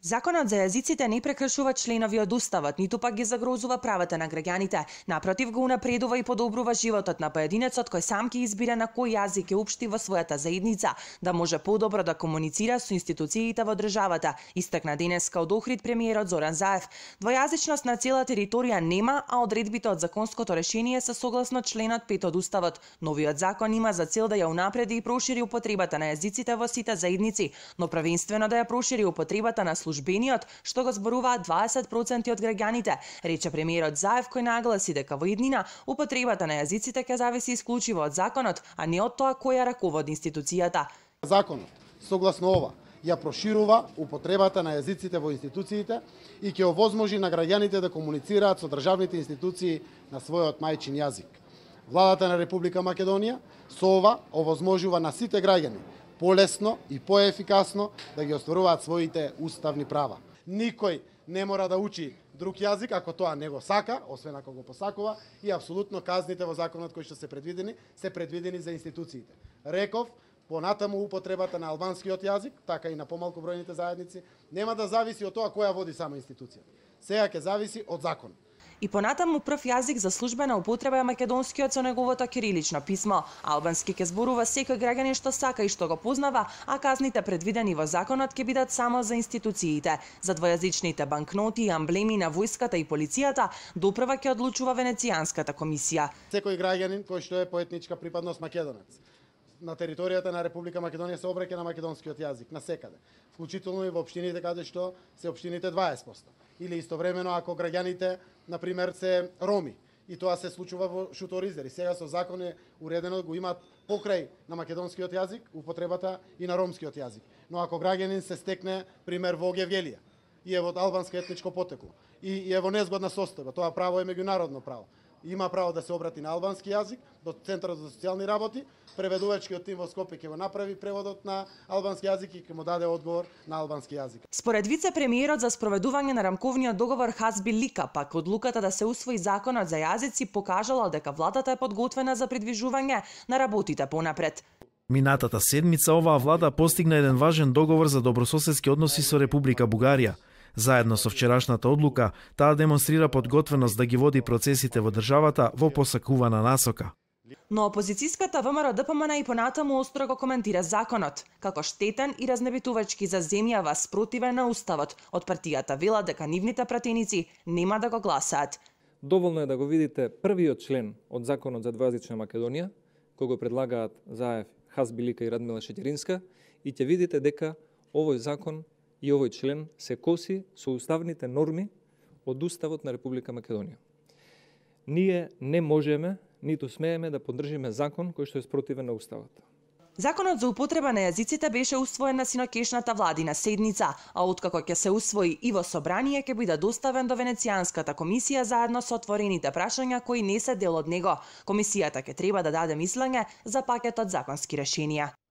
Законот за јазиците не прекршува членови од Уставот, ниту пак ги загрозува правата на граѓаните. Напротив, го унапредува и подобрува животот на поединецот кој сам ќе избира на кој јазик ќе општи во својата заедница, да може подобро да комуницира со институциите во државата, истакна денеска од Охрид премиерот Зоран Заев. Двојазичност на цела територија нема, а одредбите од законското решение се согласно членот 5 од Уставот. Новиот закон има за цел да ја унапреди и прошири употребата на јазиците во сите заедници, но првенствено да ја прошири употребата на службениот, што го зборуваат 20% од граѓаните, рече премиерот Заев, кој нагласи дека во иднина употребата на јазиците ќе зависи исклучиво од законот, а не од тоа кој ја раководи институцијата. Законот, согласно ова, ја проширува употребата на јазиците во институциите и ќе овозможи на граѓаните да комуницираат со државните институции на својот мајчин јазик. Владата на Република Македонија со ова овозможува на сите граѓани полесно и поефикасно да ги остваруваат своите уставни права. Никој не мора да учи друг јазик ако тоа не го сака, освен ако го посакува, и апсолутно казните во законот кои што се предвидени за институциите. Реков, понатаму употребата на албанскиот јазик, така и на помалку бројните заедници, нема да зависи од тоа која води само институција. Сега ќе зависи од закон. И понатаму прв јазик за службена употреба е македонскиот со неговото кирилично писмо. Албански ќе зборува секој граѓанин што сака и што го познава, а казните предвидени во законот ќе бидат само за институциите. За двојазичните банкноти и амблеми на војската и полицијата допрва ќе одлучува Венецијанската комисија. Секој граѓанин кој што е по етничка припадност македонец на територијата на Република Македонија се обраќа на македонскиот јазик насекаде, вклучително и во општините каде што се општините 20%. Или истовремено ако граѓаните, на пример, се роми, и тоа се случува во Шуторизер. И сега со закон е уредено го имаат покрај на македонскиот јазик употребата и на ромскиот јазик. Но ако граѓанин се стекне, пример, во Гевгелија и е во албанско етничко потекло и е во незгодна состојба, тоа право е меѓународно право. Има право да се обрати на албански јазик до Центарот за социјални работи, преведувачкиот тим во Скопје ќе го направи преводот на албански јазик и ќе му даде одговор на албански јазик. Според вице-премиерот за спроведување на рамковниот договор Хазби Лика, пак одлуката да се усвои законот за јазици покажала дека владата е подготвена за придвижување на работите понапред. Минатата седмица оваа влада постигна еден важен договор за добрососедски односи со Република Бугарија. Заедно со вчерашната одлука, таа демонстрира подготвеност да ги води процесите во државата во посакувана насока. Но опозицијската ВМРО ДПМН и понатаму остро го коментира законот, како штетен и разнебитувачки за земјава спротивен на Уставот. Од партијата вела дека нивните пратеници нема да го гласаат. Доволно е да го видите првиот член од законот за двојазична Македонија, кој го предлагаат Заев, Хазби Лика и Радмила Шеќеринска, и ќе видите дека овој закон и овој член се коси со уставните норми од Уставот на Република Македонија. Ние не можеме, ниту смееме да поддржиме закон кој што е спротивен на Уставот. Законот за употреба на јазиците беше усвоен на синокешната владина седница, а откако ќе се усвои и во собрание ќе биде доставен до Венецијанската комисија заедно со отворените прашања кои не се дел од него. Комисијата ќе треба да даде мислење за пакетот законски решенија.